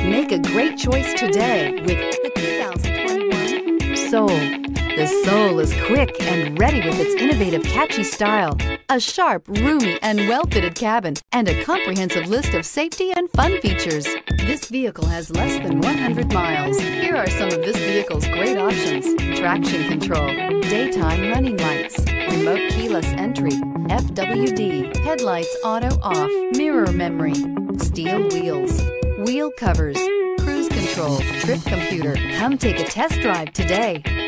Make a great choice today with the 2021 Soul. The Soul is quick and ready with its innovative, catchy style, a sharp, roomy, and well-fitted cabin, and a comprehensive list of safety and fun features. This vehicle has less than 100 miles. Here are some of this vehicle's great options: traction control, daytime running lights, remote keyless entry, FWD, headlights auto off, mirror memory, steel wheels, wheel covers, cruise control, trip computer. Come take a test drive today.